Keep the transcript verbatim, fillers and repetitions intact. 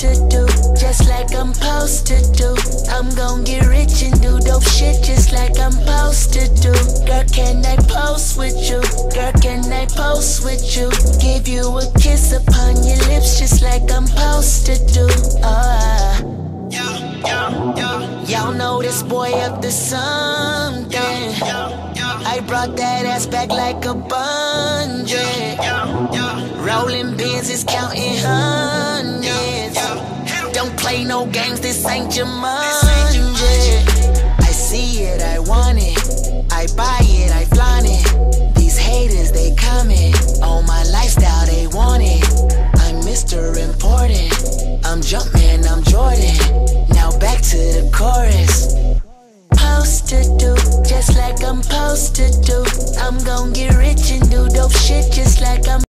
to do, just like I'm supposed to do. I'm gon' get rich and do dope shit just like I'm supposed to do. Girl, can I post with you? Girl, can I post with you? Give you a kiss upon your lips just like I'm supposed to do. Ah, Yeah, yeah, yeah. y'all know this boy up to something. Yeah, yeah, I brought that ass back like a bundle. yeah, yeah. Rolling bins is counting hundreds. Don't play no games, this ain't your money. I see it, I want it, I buy it, I flaunt it. These haters, they coming on my lifestyle, they want it. I'm Mister Important, I'm Jumpman, I'm Jordan. Now back to the chorus. Supposed to do, just like I'm supposed to do. I'm gon' get rich and do dope shit just like I'm